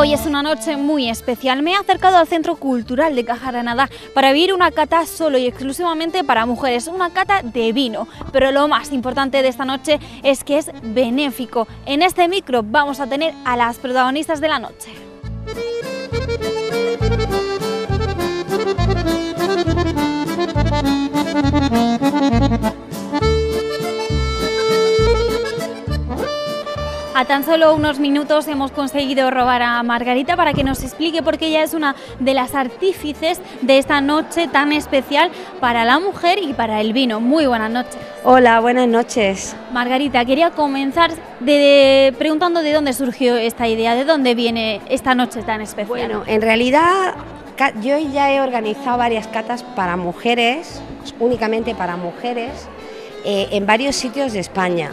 Hoy es una noche muy especial. Me he acercado al Centro Cultural de Caja Granada para vivir una cata solo y exclusivamente para mujeres, una cata de vino. Pero lo más importante de esta noche es que es benéfico. En este micro vamos a tener a las protagonistas de la noche. A tan solo unos minutos hemos conseguido robar a Margarita para que nos explique por qué ella es una de las artífices de esta noche tan especial para la mujer y para el vino. Muy buenas noches. Hola, buenas noches. Margarita, quería comenzar preguntando de dónde surgió esta idea, de dónde viene esta noche tan especial. Bueno, en realidad yo ya he organizado varias catas para mujeres, únicamente para mujeres, en varios sitios de España.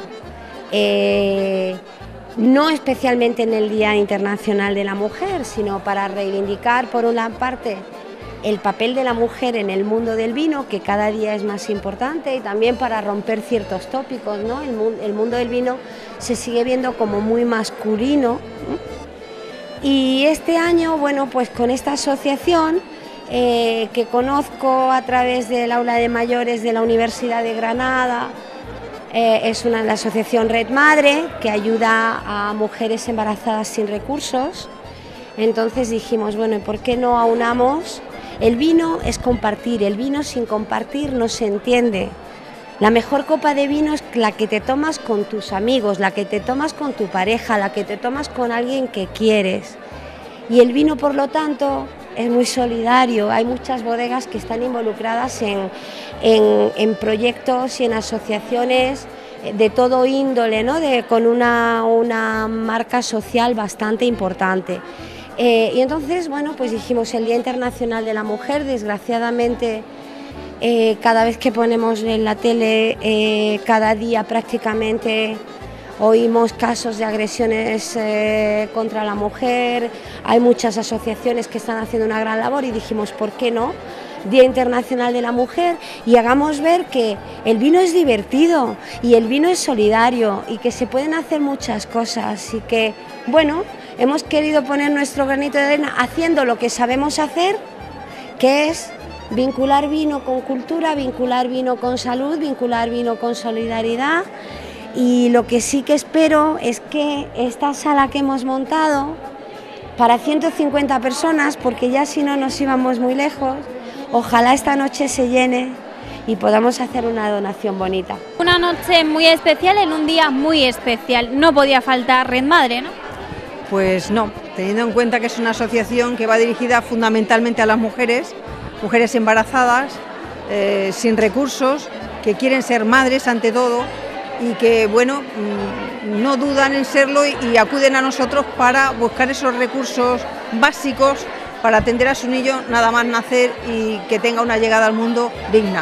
No especialmente en el Día Internacional de la Mujer, sino para reivindicar, por una parte, el papel de la mujer en el mundo del vino, que cada día es más importante, y también para romper ciertos tópicos, ¿no? El mundo del vino se sigue viendo como muy masculino, ¿no? Y este año, bueno, pues con esta asociación que conozco a través del aula de mayores de la Universidad de Granada, es la asociación Red Madre, que ayuda a mujeres embarazadas sin recursos. Entonces dijimos, bueno, ¿y por qué no aunamos? El vino es compartir, el vino sin compartir no se entiende. La mejor copa de vino es la que te tomas con tus amigos, la que te tomas con tu pareja, la que te tomas con alguien que quieres. Y el vino, por lo tanto, es muy solidario. Hay muchas bodegas que están involucradas en proyectos y en asociaciones de todo índole, ¿no? Con una marca social bastante importante. Y entonces, bueno, pues dijimos el Día Internacional de la Mujer. Desgraciadamente, cada vez que ponemos en la tele, cada día prácticamente oímos casos de agresiones contra la mujer. Hay muchas asociaciones que están haciendo una gran labor y dijimos, ¿por qué no? Día Internacional de la Mujer, y hagamos ver que el vino es divertido y el vino es solidario y que se pueden hacer muchas cosas, y que, bueno, hemos querido poner nuestro granito de arena haciendo lo que sabemos hacer, que es vincular vino con cultura, vincular vino con salud, vincular vino con solidaridad. Y lo que sí que espero es que esta sala que hemos montado para 150 personas, porque ya si no nos íbamos muy lejos, ojalá esta noche se llene y podamos hacer una donación bonita. Una noche muy especial en un día muy especial. No podía faltar Red Madre, ¿no? Pues no, teniendo en cuenta que es una asociación que va dirigida fundamentalmente a las mujeres embarazadas, sin recursos, que quieren ser madres ante todo, y que, bueno, no dudan en serlo y acuden a nosotros para buscar esos recursos básicos para atender a su niño nada más nacer y que tenga una llegada al mundo digna.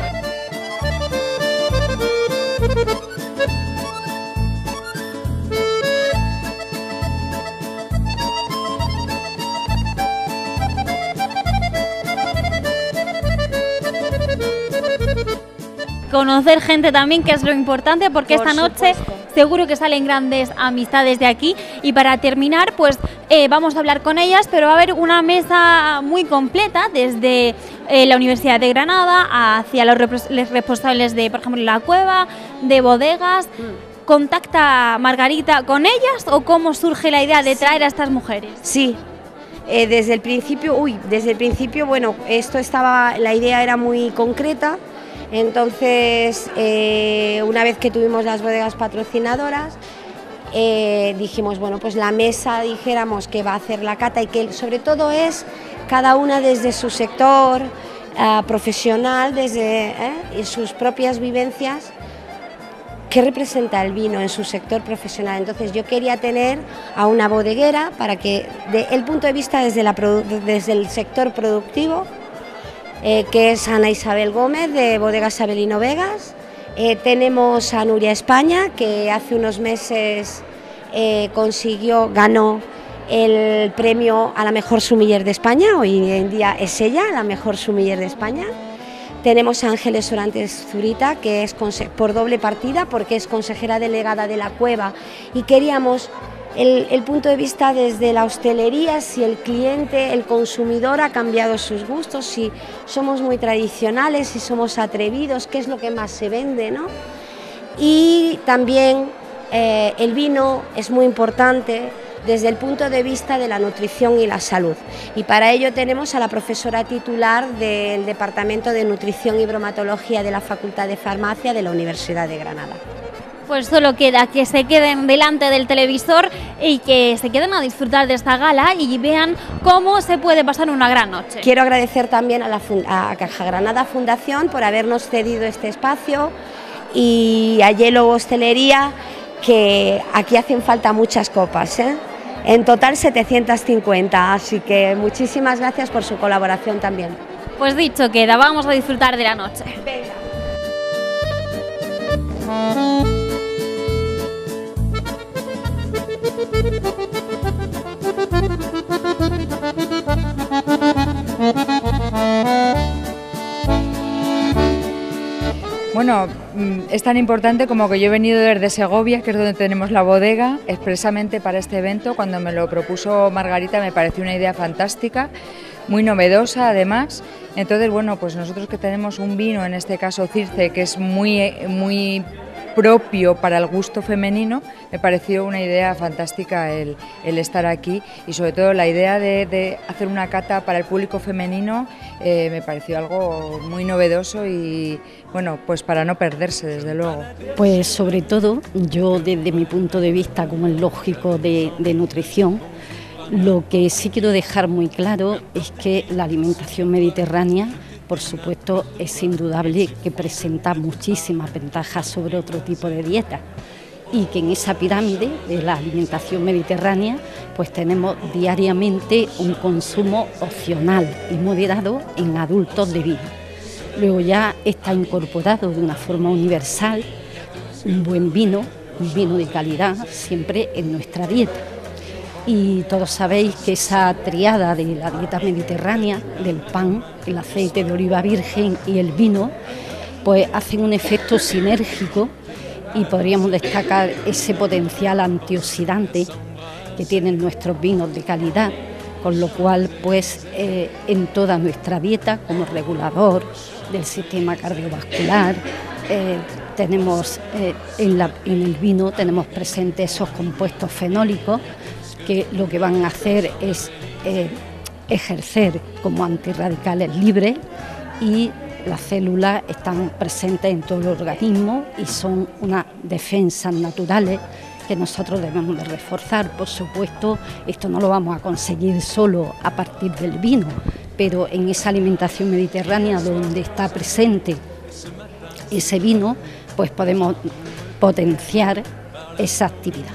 Conocer gente también, que es lo importante, porque esta noche seguro que salen grandes amistades de aquí. Y para terminar, pues vamos a hablar con ellas, pero va a haber una mesa muy completa desde la Universidad de Granada hacia los responsables de, por ejemplo, la cueva, de bodegas. ¿Contacta Margarita con ellas o cómo surge la idea de traer a estas mujeres? Sí. Desde el principio, bueno, la idea era muy concreta. Entonces, una vez que tuvimos las bodegas patrocinadoras, dijimos, bueno, pues la mesa, dijéramos, que va a hacer la cata y que sobre todo es cada una desde su sector profesional, desde sus propias vivencias, qué representa el vino en su sector profesional. Entonces yo quería tener a una bodeguera para que, desde el punto de vista desde el sector productivo, que es Ana Isabel Gómez de Bodegas Abelino Vegas. Tenemos a Nuria España, que hace unos meses ganó el premio a la mejor sommelier de España. Hoy en día es ella la mejor sommelier de España. Tenemos a Ángeles Orantes Zurita, que es por doble partida, porque es consejera delegada de la cueva, y queríamos el punto de vista desde la hostelería, si el cliente, el consumidor ha cambiado sus gustos, si somos muy tradicionales, si somos atrevidos, qué es lo que más se vende, ¿no? Y también el vino es muy importante desde el punto de vista de la nutrición y la salud. Y para ello tenemos a la profesora titular del Departamento de Nutrición y Bromatología de la Facultad de Farmacia de la Universidad de Granada. Pues solo queda que se queden delante del televisor y que se queden a disfrutar de esta gala y vean cómo se puede pasar una gran noche. Quiero agradecer también a Caja Granada Fundación por habernos cedido este espacio y a Yellow Hostelería, que aquí hacen falta muchas copas, ¿eh? En total 750, así que muchísimas gracias por su colaboración también. Pues dicho queda, vamos a disfrutar de la noche. Venga. Bueno, es tan importante como que yo he venido desde Segovia, que es donde tenemos la bodega, expresamente para este evento. Cuando me lo propuso Margarita me pareció una idea fantástica, muy novedosa además. Entonces, bueno, pues nosotros que tenemos un vino, en este caso Circe, que es muy propio para el gusto femenino, me pareció una idea fantástica el estar aquí, y sobre todo la idea de hacer una cata para el público femenino me pareció algo muy novedoso y bueno, pues para no perderse, desde luego. Pues sobre todo yo, desde mi punto de vista, como es lógico, de nutrición, lo que sí quiero dejar muy claro es que la alimentación mediterránea, por supuesto, es indudable que presenta muchísimas ventajas sobre otro tipo de dieta, y que en esa pirámide de la alimentación mediterránea pues tenemos diariamente un consumo opcional y moderado en adultos de vino. Luego ya está incorporado de una forma universal un buen vino, un vino de calidad, siempre en nuestra dieta. Y todos sabéis que esa triada de la dieta mediterránea, del pan, el aceite de oliva virgen y el vino, pues hacen un efecto sinérgico, y podríamos destacar ese potencial antioxidante que tienen nuestros vinos de calidad, con lo cual pues en toda nuestra dieta, como regulador del sistema cardiovascular, tenemos en el vino tenemos presentes esos compuestos fenólicos que lo que van a hacer es ejercer como antirradicales libres, y las células están presentes en todo el organismo y son unas defensas naturales que nosotros debemos de reforzar. Por supuesto, esto no lo vamos a conseguir solo a partir del vino, pero en esa alimentación mediterránea donde está presente ese vino, pues podemos potenciar esa actividad.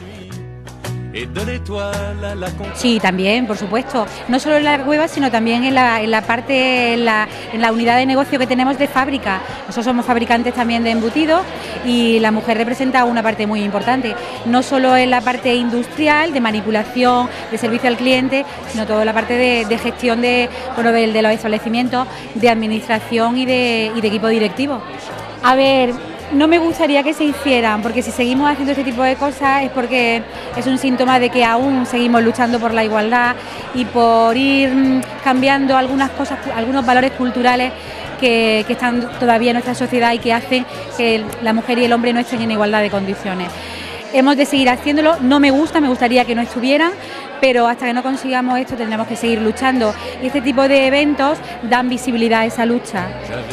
Sí, también, por supuesto, no solo en la cueva, sino también en la parte, en la unidad de negocio que tenemos de fábrica. Nosotros somos fabricantes también de embutidos y la mujer representa una parte muy importante, no solo en la parte industrial, de manipulación, de servicio al cliente, sino toda la parte de gestión de los establecimientos, de administración y de equipo directivo. A ver, no me gustaría que se hicieran, porque si seguimos haciendo este tipo de cosas es porque es un síntoma de que aún seguimos luchando por la igualdad y por ir cambiando algunas cosas, algunos valores culturales que están todavía en nuestra sociedad y que hacen que la mujer y el hombre no estén en igualdad de condiciones. Hemos de seguir haciéndolo, no me gustaría que no estuvieran, pero hasta que no consigamos esto tendremos que seguir luchando, y este tipo de eventos dan visibilidad a esa lucha.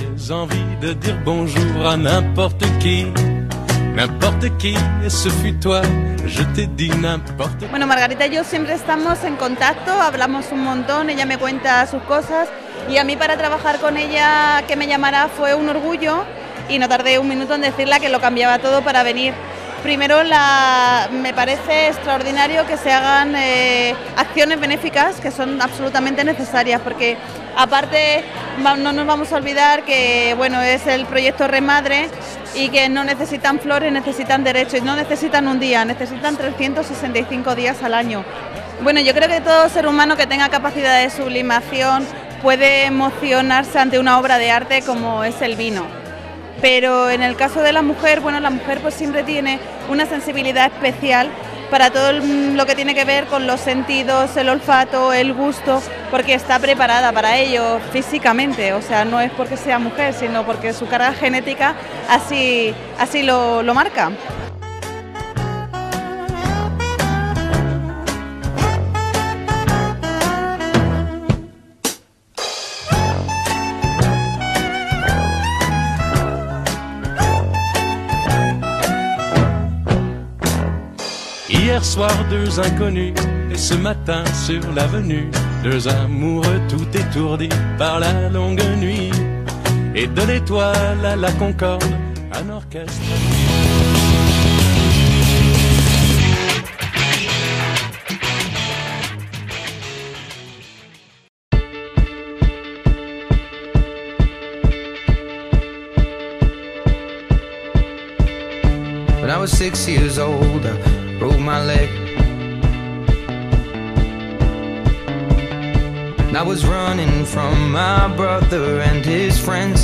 Bueno, Margarita y yo siempre estamos en contacto, hablamos un montón, ella me cuenta sus cosas, y a mí para trabajar con ella, que me llamara, fue un orgullo, y no tardé un minuto en decirle que lo cambiaba todo para venir. Primero, me parece extraordinario que se hagan acciones benéficas que son absolutamente necesarias, porque aparte no nos vamos a olvidar que bueno, es el proyecto Remadre y que no necesitan flores, necesitan derechos, no necesitan un día, necesitan 365 días al año. Bueno, yo creo que todo ser humano que tenga capacidad de sublimación puede emocionarse ante una obra de arte como es el vino. Pero en el caso de la mujer, bueno, la mujer pues siempre tiene una sensibilidad especial para todo lo que tiene que ver con los sentidos, el olfato, el gusto, porque está preparada para ello físicamente, o sea, no es porque sea mujer, sino porque su carga genética así lo marca. Hier soir, deux inconnus, et ce matin sur l'avenue, deux amoureux tout étourdis par la longue nuit, et de l'étoile à la Concorde, un orchestre. When I was 6 years old, I broke my leg. And I was running from my brother and his friends.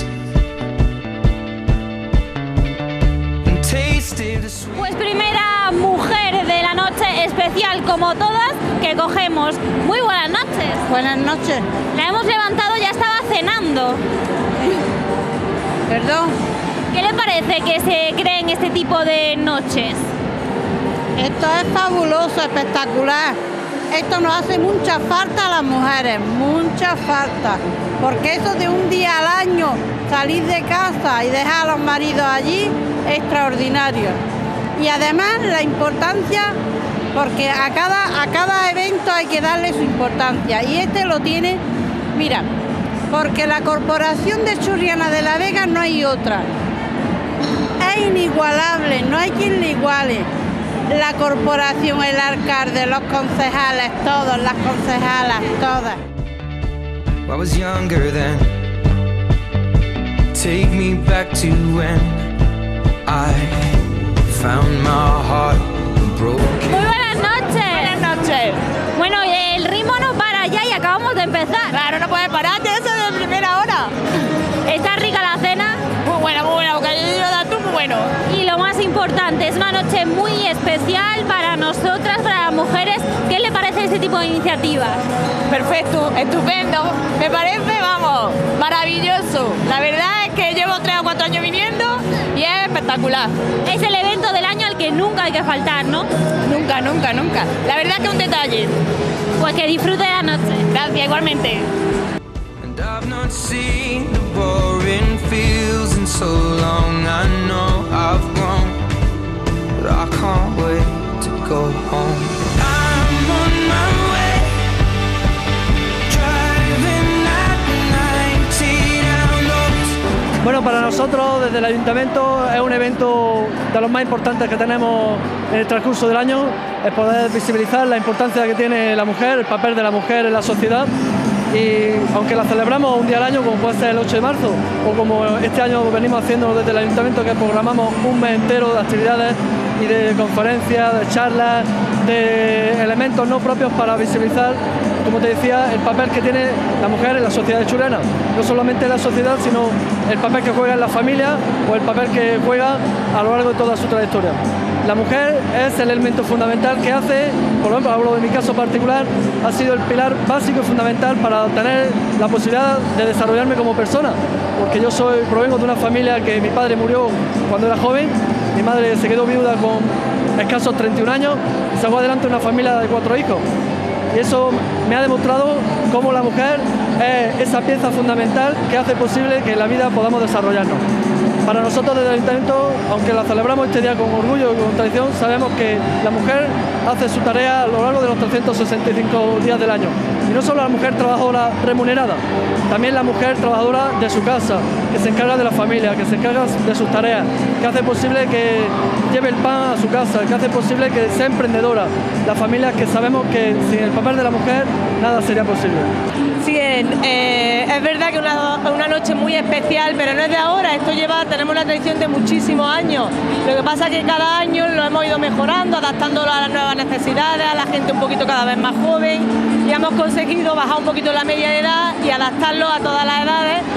And tasted the sweet. Pues primera mujer de la noche especial, como todas, que cogemos. Muy buenas noches. Buenas noches. La hemos levantado, ya estaba cenando. Perdón. ¿Qué le parece que se creen este tipo de noches? Esto es fabuloso, espectacular. Esto nos hace mucha falta a las mujeres, mucha falta. Porque eso de un día al año salir de casa y dejar a los maridos allí es extraordinario. Y además la importancia, porque a cada evento hay que darle su importancia. Y este lo tiene, mira, porque la Corporación de Churriana de la Vega no hay otra. Es inigualable, no hay quien le iguale. La corporación, el alcalde, los concejales, todos, las concejalas, todas. I was younger then. Take me back to when I found my heart broken. Muy buenas noches. Buenas noches. Bueno, el ritmo no para ya y acabamos de empezar. Claro, no puedes pararte, eso de primera hora. ¿Está rica la cena? Muy buena, bocadillo de atún, muy bueno. Y lo más importante, es una noche muy especial para nosotras, para las mujeres. ¿Qué le parece este tipo de iniciativas? Perfecto, estupendo. Me parece, vamos, maravilloso. La verdad es que llevo 3 o 4 años viniendo y es espectacular. Es el evento del año al que nunca hay que faltar, ¿no? Nunca, nunca, nunca. La verdad es que es un detalle. Pues que disfrute la noche. Gracias, igualmente. And I've not seen the boring fields in so long. I know I've grown, but I can't wait to go home. I'm on my way, driving at 90 down those. Bueno, para nosotros desde el Ayuntamiento es un evento de los más importantes que tenemos en el transcurso del año, es poder visibilizar la importancia que tiene la mujer, el papel de la mujer en la sociedad. Y aunque la celebramos un día al año, como puede ser el 8 de marzo, o como este año venimos haciendo desde el Ayuntamiento, que programamos un mes entero de actividades y de conferencias, de charlas, de elementos no propios para visibilizar, como te decía, el papel que tiene la mujer en la sociedad de churriana. No solamente en la sociedad, sino el papel que juega en la familia o el papel que juega a lo largo de toda su trayectoria. La mujer es el elemento fundamental que hace, por ejemplo, hablo de mi caso particular, ha sido el pilar básico y fundamental para tener la posibilidad de desarrollarme como persona, porque yo provengo de una familia que mi padre murió cuando era joven, mi madre se quedó viuda con escasos 31 años y sacó adelante una familia de 4 hijos. Y eso me ha demostrado cómo la mujer es esa pieza fundamental que hace posible que en la vida podamos desarrollarnos. Para nosotros desde el Ayuntamiento, aunque la celebramos este día con orgullo y con tradición, sabemos que la mujer hace su tarea a lo largo de los 365 días del año. Y no solo la mujer trabajadora remunerada, también la mujer trabajadora de su casa, que se encarga de la familia, que se encarga de sus tareas, que hace posible que lleve el pan a su casa, que hace posible que sea emprendedora. Las familias que sabemos que sin el papel de la mujer nada sería posible. Sí, es verdad que una noche muy especial, pero no es de ahora, tenemos una tradición de muchísimos años. Lo que pasa es que cada año lo hemos ido mejorando, adaptándolo a las nuevas necesidades, a la gente un poquito cada vez más joven, y hemos conseguido bajar un poquito la media de edad y adaptarlo a todas las edades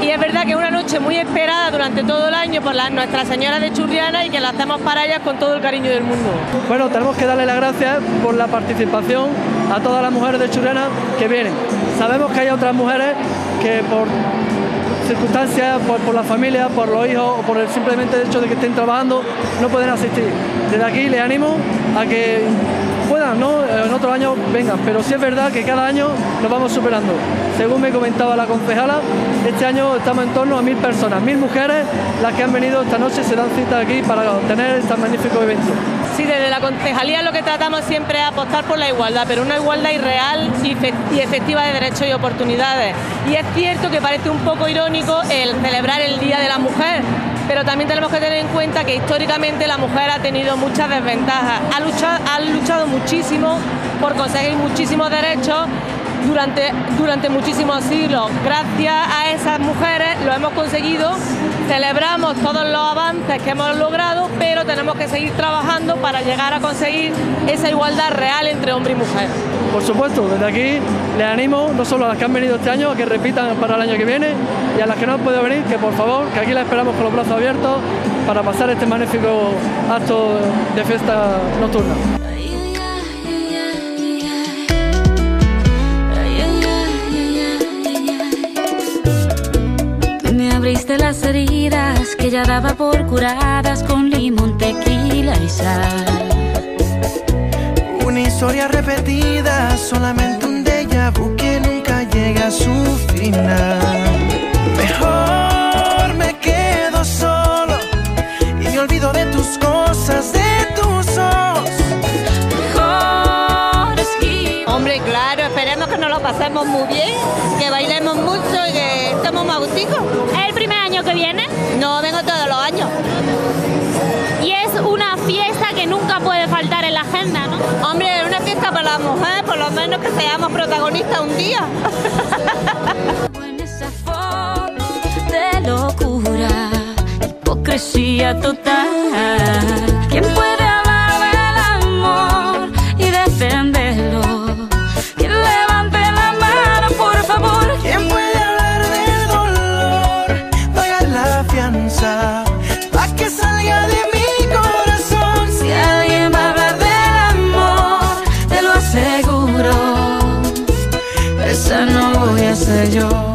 y es verdad que es una noche muy esperada durante todo el año por nuestras señoras de Churriana y que la hacemos para ellas con todo el cariño del mundo. Bueno, tenemos que darle las gracias por la participación a todas las mujeres de Churriana que vienen. Sabemos que hay otras mujeres que por circunstancias, por la familia, por los hijos o por el simplemente hecho de que estén trabajando, no pueden asistir. Desde aquí les animo a que puedan, ¿no? En otros años vengan, pero sí es verdad que cada año nos vamos superando. Según me comentaba la concejala, este año estamos en torno a 1000 personas, 1000 mujeres las que han venido esta noche, se dan cita aquí para tener este magnífico evento. Sí, desde la concejalía lo que tratamos siempre es apostar por la igualdad, pero una igualdad irreal y efectiva de derechos y oportunidades. Y es cierto que parece un poco irónico el celebrar el Día de la Mujer, pero también tenemos que tener en cuenta que históricamente la mujer ha tenido muchas desventajas, ha luchado muchísimo por conseguir muchísimos derechos durante muchísimos siglos. Gracias a esas mujeres lo hemos conseguido, celebramos todos los avances que hemos logrado, pero tenemos que seguir trabajando para llegar a conseguir esa igualdad real entre hombre y mujer. Por supuesto, desde aquí les animo, no solo a las que han venido este año, a que repitan para el año que viene, y a las que no han podido venir, que por favor, que aquí las esperamos con los brazos abiertos para pasar este magnífico acto de fiesta nocturna. Abriste las heridas que ya daba por curadas con limón, tequila y sal. Una historia repetida, solamente un déjà vu que nunca llega a su final. Mejor me quedo solo y me olvido de tus cosas, de tus ojos. Mejor esquí. Hombre, claro, esperemos que nos lo pasemos muy bien, que bailemos mucho y que estemos más gustitos. ¿Es el primer año que viene? No, vengo todos los años. Y es una fiesta que nunca puede faltar en la agenda, ¿no? Hombre, es una fiesta para las mujeres, por lo menos que seamos protagonistas un día. En esa foto de locura, hipocresía total. ¿Quién puede hablar del amor y defenderlo? ¿Quién levante la mano, por favor? ¿Quién puede hablar del dolor? Pagar la fianza pa' que salga de mi corazón. Si alguien va a hablar del amor, te lo aseguro, esa no voy a ser yo.